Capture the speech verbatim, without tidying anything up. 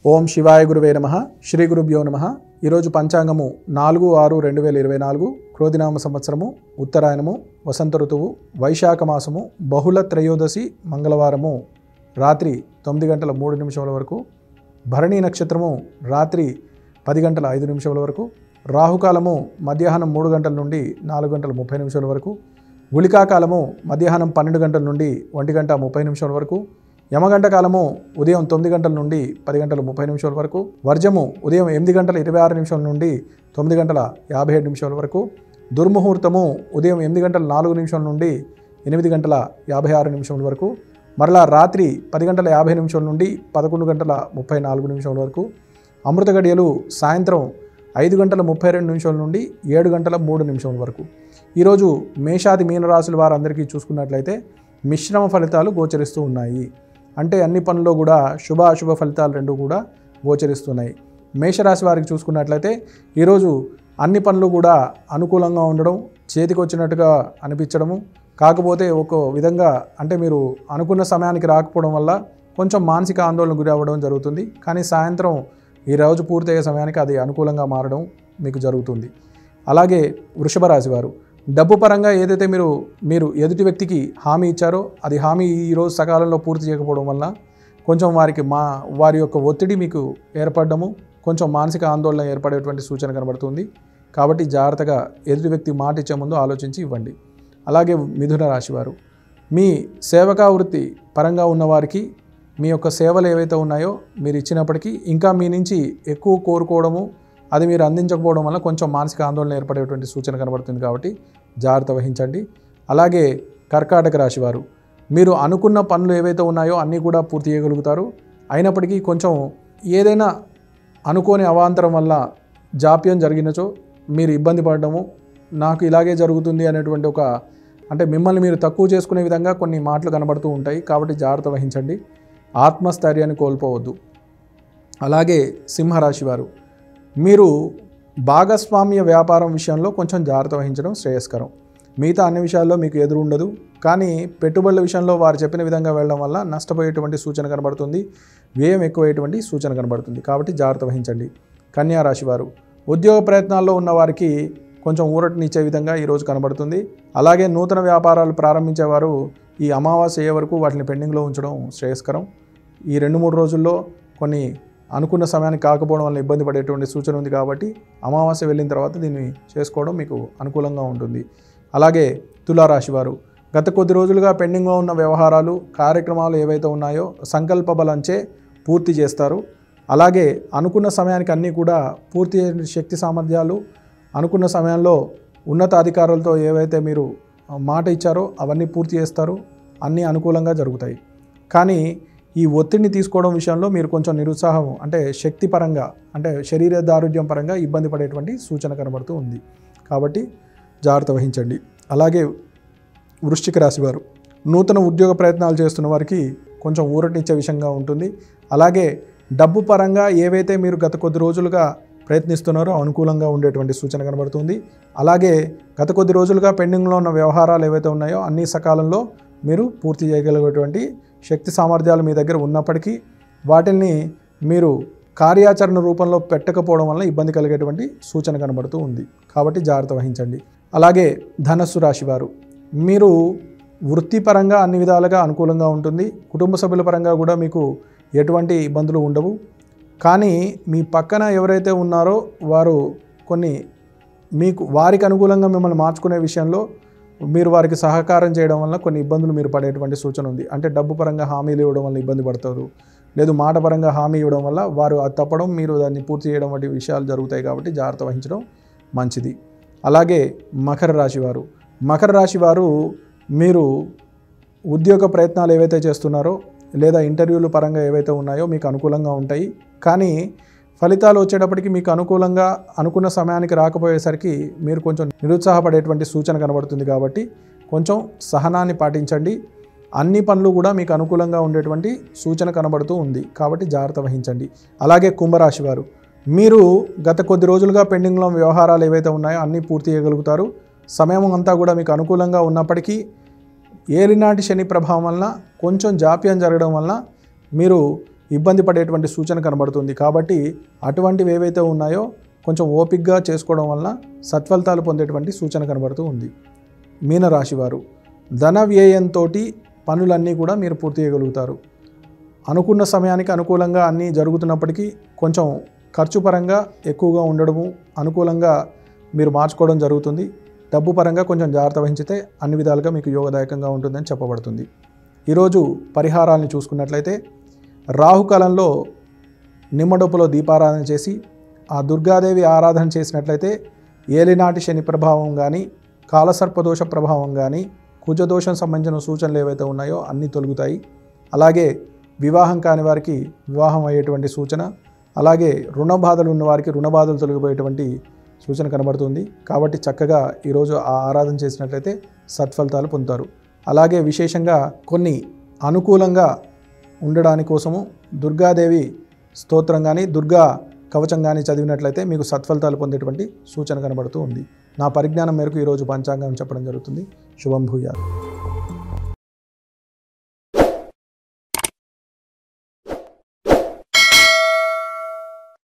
ఓం శివాయ గురువే నమః. శ్రీ గురుభ్యో నమః. ఈరోజు పంచాంగము నాలుగు ఆరు రెండు వేల ఇరవై నాలుగు క్రోధినామ సంవత్సరము, ఉత్తరాయణము, వసంత ఋతువు, వైశాఖ మాసము, బహుళ త్రయోదశి, మంగళవారము రాత్రి తొమ్మిది గంటల మూడు నిమిషముల వరకు, భరణి నక్షత్రము రాత్రి పది గంటల ఐదు నిమిషముల వరకు, రాహుకాలము మధ్యాహ్నం మూడు గంటల నుండి నాలుగు గంటల ముప్పై నిమిషాల వరకు, గుళికాకాలము మధ్యాహ్నం పన్నెండు గంటల నుండి ఒంటి గంట ముప్పై నిమిషాల వరకు, యమగంట కాలము ఉదయం తొమ్మిది గంటల నుండి పది గంటల ముప్పై నిమిషాల వరకు, వర్జము ఉదయం ఎనిమిది గంటల ఇరవై ఆరు నిమిషాల నుండి తొమ్మిది గంటల యాభై ఏడు నిమిషాల వరకు, దుర్ముహూర్తము ఉదయం ఎనిమిది గంటల నాలుగు నిమిషాల నుండి ఎనిమిది గంటల యాభై ఆరు నిమిషాల వరకు, మరలా రాత్రి పది గంటల యాభై నిమిషాల నుండి పదకొండు గంటల ముప్పై నాలుగు నిమిషాల వరకు, అమృత గడియలు సాయంత్రం ఐదు గంటల ముప్పై రెండు నిమిషాల నుండి ఏడు గంటల మూడు నిమిషాల వరకు. ఈరోజు మేషాది మీనరాశుల వారందరికీ చూసుకున్నట్లయితే మిశ్రమ ఫలితాలు గోచరిస్తూ ఉన్నాయి. అంటే అన్ని పనుల్లో కూడా శుభ అశుభ ఫలితాలు రెండు కూడా గోచరిస్తున్నాయి. మేషరాశి వారికి చూసుకున్నట్లయితే ఈరోజు అన్ని పనులు కూడా అనుకూలంగా ఉండడం, చేతికి వచ్చినట్టుగా అనిపించడము, కాకపోతే ఒక విధంగా అంటే మీరు అనుకున్న సమయానికి రాకపోవడం వల్ల కొంచెం మానసిక ఆందోళన గురి అవ్వడం జరుగుతుంది. కానీ సాయంత్రం ఈ రోజు పూర్తయ్యే సమయానికి అది అనుకూలంగా మారడం మీకు జరుగుతుంది. అలాగే వృషభ రాశి వారు డబ్బు పరంగా ఏదైతే మీరు మీరు ఎదుటి వ్యక్తికి హామీ ఇచ్చారో అది హామీ ఈరోజు సకాలంలో పూర్తి చేయకపోవడం వల్ల కొంచెం వారికి మా వారి యొక్క ఒత్తిడి మీకు ఏర్పడము, కొంచెం మానసిక ఆందోళన ఏర్పడేటువంటి సూచన కనబడుతుంది. కాబట్టి జాగ్రత్తగా ఎదుటి వ్యక్తి మాట ఇచ్చే ముందు ఆలోచించి ఇవ్వండి. అలాగే మిథున రాశి వారు మీ సేవకా వృత్తి పరంగా ఉన్నవారికి మీ యొక్క సేవలు ఏవైతే ఉన్నాయో మీరు ఇచ్చినప్పటికీ ఇంకా మీ నుంచి ఎక్కువ కోరుకోవడము, అది మీరు అందించకపోవడం వల్ల కొంచెం మానసిక ఆందోళన ఏర్పడేటువంటి సూచన కనబడుతుంది. కాబట్టి జాగ్రత్త వహించండి. అలాగే కర్కాటక రాశి వారు మీరు అనుకున్న పనులు ఏవైతే ఉన్నాయో అన్నీ కూడా పూర్తి చేయగలుగుతారు. అయినప్పటికీ కొంచెం ఏదైనా అనుకోని అవాంతరం వల్ల జాప్యం జరిగినచో మీరు ఇబ్బంది పడడము, నాకు ఇలాగే జరుగుతుంది అనేటువంటి ఒక అంటే మిమ్మల్ని మీరు తక్కువ చేసుకునే విధంగా కొన్ని మాటలు కనబడుతూ ఉంటాయి. కాబట్టి జాగ్రత్త వహించండి. ఆత్మస్థైర్యాన్ని కోల్పోవద్దు. అలాగే సింహరాశి వారు మీరు భాగస్వామ్య వ్యాపారం విషయంలో కొంచెం జాగ్రత్త వహించడం శ్రేయస్కరం. మిగతా అన్ని విషయాల్లో మీకు ఎదురు ఉండదు. కానీ పెట్టుబడుల విషయంలో వారు చెప్పిన విధంగా వెళ్ళడం వల్ల నష్టపోయేటువంటి సూచన కనబడుతుంది, వ్యయం ఎక్కువయ్యేటువంటి సూచన కనబడుతుంది. కాబట్టి జాగ్రత్త వహించండి. కన్యా రాశి వారు ఉద్యోగ ప్రయత్నాల్లో ఉన్న వారికి కొంచెం ఊరటనిచ్చే విధంగా ఈరోజు కనబడుతుంది. అలాగే నూతన వ్యాపారాలు ప్రారంభించేవారు ఈ అమావాస్య అయ్యే వరకు వాటిని పెండింగ్లో ఉంచడం శ్రేయస్కరం. ఈ రెండు మూడు రోజుల్లో కొన్ని అనుకున్న సమయానికి కాకపోవడం వల్ల ఇబ్బంది పడేటువంటి సూచన ఉంది. కాబట్టి అమావాస్య వెళ్ళిన తర్వాత దీన్ని చేసుకోవడం మీకు అనుకూలంగా ఉంటుంది. అలాగే తులారాశి వారు గత కొద్ది రోజులుగా పెండింగ్లో ఉన్న వ్యవహారాలు, కార్యక్రమాలు ఏవైతే ఉన్నాయో సంకల్ప బలంచే పూర్తి చేస్తారు. అలాగే అనుకున్న సమయానికి అన్నీ కూడా పూర్తి శక్తి సామర్థ్యాలు, అనుకున్న సమయంలో ఉన్నతాధికారులతో ఏవైతే మీరు మాట ఇచ్చారో అవన్నీ పూర్తి చేస్తారు. అన్నీ అనుకూలంగా జరుగుతాయి. కానీ ఈ ఒత్తిడిని తీసుకోవడం విషయంలో మీరు కొంచెం నిరుత్సాహం అంటే శక్తి పరంగా అంటే శరీర దారుఢ్యం పరంగా ఇబ్బంది పడేటువంటి సూచన కనబడుతూ ఉంది. కాబట్టి జాగ్రత్త వహించండి. అలాగే వృశ్చిక రాశి వారు నూతన ఉద్యోగ ప్రయత్నాలు చేస్తున్న వారికి కొంచెం ఊరటనిచ్చే విషయంగా ఉంటుంది. అలాగే డబ్బు పరంగా ఏవైతే మీరు గత కొద్ది రోజులుగా ప్రయత్నిస్తున్నారో అనుకూలంగా ఉండేటువంటి సూచన కనబడుతుంది. అలాగే గత కొద్ది రోజులుగా పెండింగ్లో ఉన్న వ్యవహారాలు ఏవైతే ఉన్నాయో అన్ని సకాలంలో మీరు పూర్తి చేయగలిగేటువంటి శక్తి సామర్థ్యాలు మీ దగ్గర ఉన్నప్పటికీ వాటిని మీరు కార్యాచరణ రూపంలో పెట్టకపోవడం వల్ల ఇబ్బంది కలిగేటువంటి సూచన కనబడుతూ ఉంది. కాబట్టి జాగ్రత్త వహించండి. అలాగే ధనస్సు రాశి వారు మీరు వృత్తిపరంగా అన్ని విధాలుగా అనుకూలంగా ఉంటుంది. కుటుంబ సభ్యుల పరంగా కూడా మీకు ఎటువంటి ఇబ్బందులు ఉండవు. కానీ మీ పక్కన ఎవరైతే ఉన్నారో వారు కొన్ని మీకు వారికి అనుకూలంగా మిమ్మల్ని మార్చుకునే విషయంలో మీరు వారికి సహకారం చేయడం వల్ల కొన్ని ఇబ్బందులు మీరు పడేటువంటి సూచన ఉంది. అంటే డబ్బు పరంగా హామీలు ఇవ్వడం వల్ల ఇబ్బంది పడతారు, లేదు మాట పరంగా హామీ ఇవ్వడం వల్ల వారు అది తప్పడం, మీరు దాన్ని పూర్తి చేయడం వంటి విషయాలు జరుగుతాయి. కాబట్టి జాగ్రత్త వహించడం మంచిది. అలాగే మకర రాశి వారు మకర రాశి వారు మీరు ఉద్యోగ ప్రయత్నాలు ఏవైతే చేస్తున్నారో లేదా ఇంటర్వ్యూల పరంగా ఏవైతే ఉన్నాయో మీకు అనుకూలంగా ఉంటాయి. కానీ ఫలితాలు వచ్చేటప్పటికి మీకు అనుకూలంగా అనుకున్న సమయానికి రాకపోయేసరికి మీరు కొంచెం నిరుత్సాహపడేటువంటి సూచన కనబడుతుంది. కాబట్టి కొంచెం సహనాన్ని పాటించండి. అన్ని పనులు కూడా మీకు అనుకూలంగా ఉండేటువంటి సూచన కనబడుతూ ఉంది. కాబట్టి జాగ్రత్త వహించండి. అలాగే కుంభరాశి వారు మీరు గత కొద్ది రోజులుగా పెండింగ్లో వ్యవహారాలు ఏవైతే ఉన్నాయో అన్నీ పూర్తి చేయగలుగుతారు. సమయం అంతా కూడా మీకు అనుకూలంగా ఉన్నప్పటికీ ఏలినాటి శని ప్రభావం వలన కొంచెం జాప్యం జరగడం వలన మీరు ఇబ్బంది పడేటువంటి సూచన కనబడుతుంది. కాబట్టి అటువంటివి ఏవైతే ఉన్నాయో కొంచెం ఓపికగా చేసుకోవడం వలన సత్ఫలితాలు పొందేటువంటి సూచన కనబడుతూ ఉంది. మీనరాశి వారు ధన వ్యయంతో పనులన్నీ కూడా మీరు పూర్తి చేయగలుగుతారు. అనుకున్న సమయానికి అనుకూలంగా అన్నీ జరుగుతున్నప్పటికీ కొంచెం ఖర్చు పరంగా ఎక్కువగా ఉండడము అనుకూలంగా మీరు మార్చుకోవడం జరుగుతుంది. డబ్బు పరంగా కొంచెం జాగ్రత్త వహించితే అన్ని విధాలుగా మీకు యోగదాయకంగా ఉంటుందని చెప్పబడుతుంది. ఈరోజు పరిహారాలను చూసుకున్నట్లయితే రాహుకాలంలో నిమ్మడొప్పులో దీపారాధన చేసి ఆ దుర్గాదేవి ఆరాధన చేసినట్లయితే ఏలినాటి శని ప్రభావం కానీ కాలసర్పదోష ప్రభావం కానీ కుజదోషం సంబంధించిన సూచనలు ఏవైతే ఉన్నాయో అన్నీ తొలగుతాయి. అలాగే వివాహం కాని వారికి వివాహం అయ్యేటువంటి సూచన, అలాగే రుణ బాధలు ఉన్న వారికి రుణ బాధలు తొలగిపోయేటువంటి సూచన కనబడుతుంది. కాబట్టి చక్కగా ఈరోజు ఆ ఆరాధన చేసినట్లయితే సత్ఫలితాలు పొందుతారు. అలాగే విశేషంగా కొన్ని అనుకూలంగా ఉండడానికి కోసము దుర్గాదేవి స్తోత్రం కానీ దుర్గా కవచం కానీ చదివినట్లయితే మీకు సత్ఫలితాలు పొందేటువంటి సూచన కనబడుతూ ఉంది. నా పరిజ్ఞానం మేరకు ఈరోజు పంచాంగం చెప్పడం జరుగుతుంది. శుభం భూయాత్.